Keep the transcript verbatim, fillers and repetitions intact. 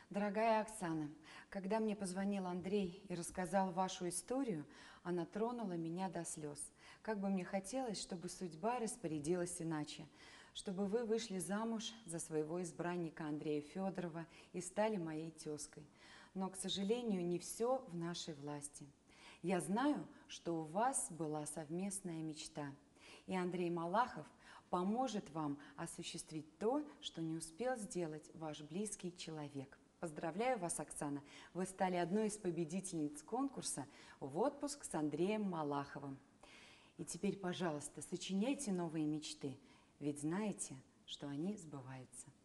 Дорогая Оксана, когда мне позвонил Андрей и рассказал вашу историю, она тронула меня до слез. Как бы мне хотелось, чтобы судьба распорядилась иначе, чтобы вы вышли замуж за своего избранника Андрея Федорова и стали моей тезкой. Но, к сожалению, не все в нашей власти. Я знаю, что у вас была совместная мечта, и Андрей Малахов поможет вам осуществить то, что не успел сделать ваш близкий человек. Поздравляю вас, Оксана! Вы стали одной из победительниц конкурса «В отпуск с Андреем Малаховым». И теперь, пожалуйста, сочиняйте новые мечты, ведь знаете, что они сбываются.